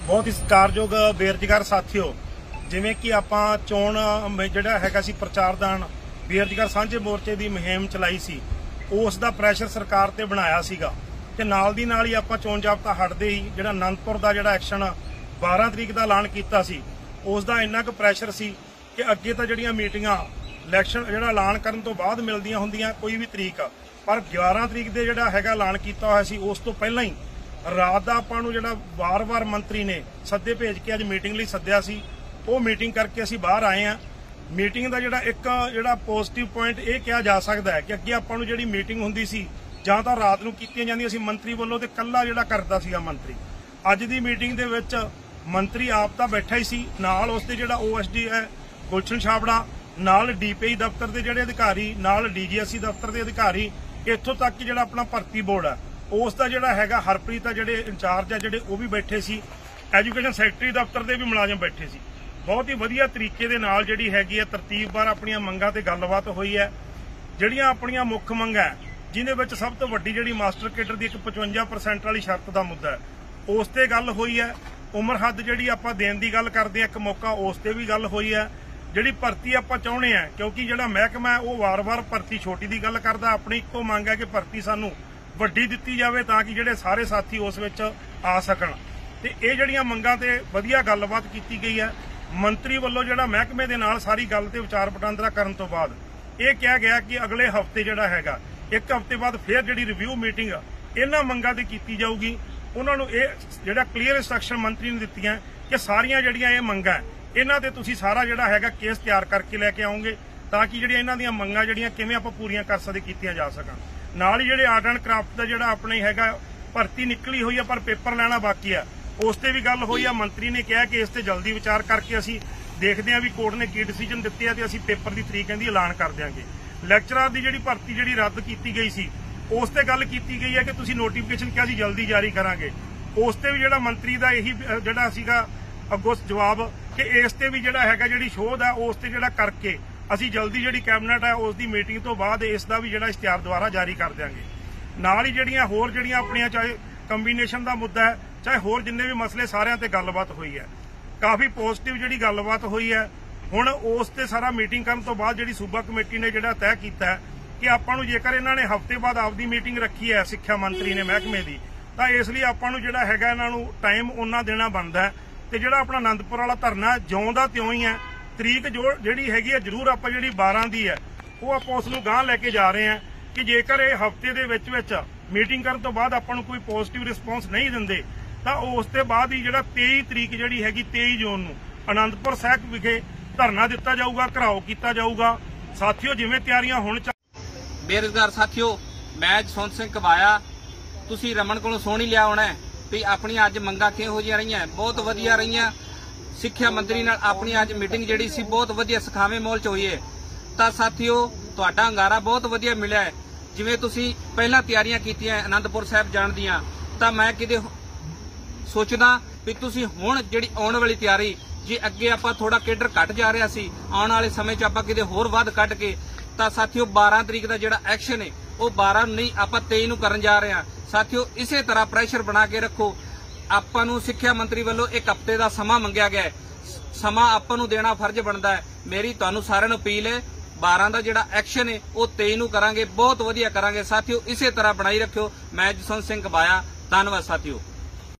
बहुत ही सत्कारयोग बेरोजगार साथियों, जिवें कि आपां चोण जिहड़ा हैगा सी प्रचारदान बेरोजगार सांझे मोर्चे की मुहिम चलाई सी, उस दा प्रैशर सरकार ते बनाया सीगा ते नाल दी नाल ही आपां चोण जाब्ता हटदे ही जिहड़ा आनंदपुर दा जिहड़ा एक्शन 12 तरीक दा ऐलान कीता सी, उस दा इन्ना क प्रैशर सी कि अगे तां जिहड़ियां मीटिंगां इलैक्शन जिहड़ा ऐलान करन तो बाद मिलदियां हुंदियां कोई भी तरीक, पर 11 तरीक दे जिहड़ा हैगा ऐलान कीता होया सी उस तो पहलां ही रात दा आपां नूं जिहड़ा वार-वार मंत्री ने सद्दे भेज के अज मीटिंग लई सद्दिया सी, वो मीटिंग करके असीं बाहर आए हैं। मीटिंग का जिहड़ा पॉजिटिव पॉइंट यह कहा जा सकता है कि अगे आपां नूं जिहड़ी मीटिंग हुंदी सी जां तां रात नूं कीतीआं जांदियां सी मंत्री वल्लों ते कल्ला जिहड़ा करदा सीगा मंत्री। अज दी मीटिंग दे विच मंत्री आप तां बैठा ही सी, नाल उसदे जिहड़ा OSD है गुलशन छाबड़ा, नाल DPI दफ्तर के जिहड़े अधिकारी, नाल DGSC दफ्तर के अधिकारी, इत्थों तक कि जिहड़ा अपना भर्ती बोर्ड है उसका जिहड़ा हैगा हरप्रीत जिहड़े इंचार्ज है जिहड़े वो भी बैठे सी, एजुकेशन सैकटरी दफ्तर के भी मुलाजम बैठे सी। बहुत ही वधिया तरीके दे नाल जिहड़ी हैगी है तरतीबवार अपनी मंगां ते गलबात हुई है। जिहड़ियां अपनियां मुख मंगां जिहदे विच सब तो वड्डी जिहड़ी मास्टर केडर की 55% वाली शर्त का मुद्दा है उस ते गल हुई है। उम्र हद जिहड़ी आपां देण दी गल करदे हां एक मौका उस ते भी गल हुई है। जिहड़ी भर्ती आपां चाहुंदे हां क्योंकि जिहड़ा महकमा है वो वार-वार भर्ती छोटी दी गल करदा, अपनी इक्को मंग है कि भर्ती सानूं वड्डी दित्ती जावे तां कि जिहड़े सारे साथी उस विच आ सकण ते इह जिहड़ियां मंगां ते वधिया गलबात कीती गई है। मंत्री वालों जिहड़ा महकमे दे नाल सारी गल ते विचार वटांदरा करन तो बाद यह कहा गया कि अगले हफ्ते जिहड़ा हैगा एक हफ्ते बाद फिर जिहड़ी रिव्यू मीटिंग इन्हां मंगां ते कीती जाऊगी। उन्हां नूं इह जिहड़ा क्लीयर इंस्ट्रक्शन मंत्री ने दित्तियां कि सारियां जिहड़ियां इह मंगां इन्हां ते तुसीं सारा जिहड़ा हैगा केस तैयार करके लैके आओगे तां कि जिहड़ियां इन्हां दीयां मंगां जिहड़ियां किवें आपां पूरीआं कर सकदे कीतीआं जा सकण। नाल ही जिहड़े आर्ट एंड क्राफ्ट दा जिहड़ा अपने हैगा भर्ती निकली हुई है पर पेपर लैना बाकी है उस ते भी गल हुई है। मंत्री ने कहा कि इस ते जल्दी विचार करके असीं देखते हैं भी कोर्ट ने की डिसीजन दिते हैं तो असीं पेपर की तरीक इहदी ऐलान कर देंगे। लैक्चरार की जिहड़ी भर्ती जिहड़ी रद्द की गई सी उस ते गल की गई है कि तुसीं नोटिफिकेशन क्या असीं जल्दी जारी करांगे। उस ते भी जिहड़ा मंत्री दा यही जिहड़ा सीगा अगों जवाब कि इस ते भी जिहड़ा हैगा जिहड़ी शोध है उस ते जिहड़ा करके असीं जल्दी जिहड़ी कैबिनेट है उस दी मीटिंग तो बाद इस दा भी जिहड़ा इश्तिहार दुबारा जारी कर देंगे। नाल ही जिहड़ियां होर जिहड़ियां अपनियां चाहे कंबीनेशन का मुद्दा है चाहे होर जिन्ने भी मसले सारिਆਂ ते गलबात हुई है, काफ़ी पॉजिटिव जिहड़ी गलबात हुई है। हुण उस ते सारा मीटिंग करन तो बाद जिहड़ी सूबा कमेटी ने जिहड़ा तय कीता है कि आपां नूं जेकर इन्हां ने हफ्ते बाद आपदी मीटिंग रखी है सिक्ख्या मंत्री ने महकमे दी तां इसलिए आपां नूं जिहड़ा हैगा इन्हां नूं टाइम उन्ना देना बनदा है ते जिहड़ा अपना आनंदपुर वाला धरना जिउं दा त्यों ही है। तरीक जो जिहड़ी हैगी है जरूर आपां जिहड़ी 12 दी है वो आपां उस नूं गांह लैके जा रहे हैं कि जेकर इह हफ्ते दे विच मीटिंग करन तो बाद आपां नूं कोई पॉजिटिव रिस्पॉन्स नहीं दिंदे तां उस ते बाद ही जिहड़ा 23 तरीक जिहड़ी हैगी 23 जून नूं आनंदपुर साहिब विखे धरना दिता जाऊगा, घराओ किया जाऊगा। साथियों जिवें तैयारियां होण बेरोजगार साथियों, मैं जसवंत सिंह कबाया तुसीं रमन कोलों सुण ही लिया होना भी अपनी अज मंगां किहो जिहियां रहीआं, बहुत वधिया रहीआं। सिੱਖਿਆ मंत्री नाल अपनी अज मीटिंग जिहड़ी सी बहुत वधिया सखावे मोल च होई है। तां साथियों तुहाडा हंगारा बहुत वधिया मिलिआ है। जिवें तुसीं पहिलां तैयारियां कीतिआं आनंदपुर साहिब जाण दीआं तां मैं किते सोचदा भी तुसीं हुण जिहड़ी आउण वाली तैयारी जे अगे आपां थोड़ा केडर घट जा रहा सी आउण वाले समय च आपां किते होर वध कढ के तां साथियों 12 तरीक दा जिहड़ा एक्शन है वो 12 नहीं आपां 23 नूं करन जा रहे हां। साथियों इसे तरह प्रैशर बना के रखो। आपां नूं सिੱਖਿਆ मंत्री वालों एक हफ्ते का समा मंगिया गया है, समा आपां नूं देना फर्ज बनता है। मेरी तुहानूं सारिआं नूं अपील है 12 का जिहड़ा एक्शन है वो 23 नूं करांगे, बहुत वधिया करांगे। साथियों इसे तरह बनाई रखियो। मैं जसवंत सिंह कबाया, धन्नवाद साथियों।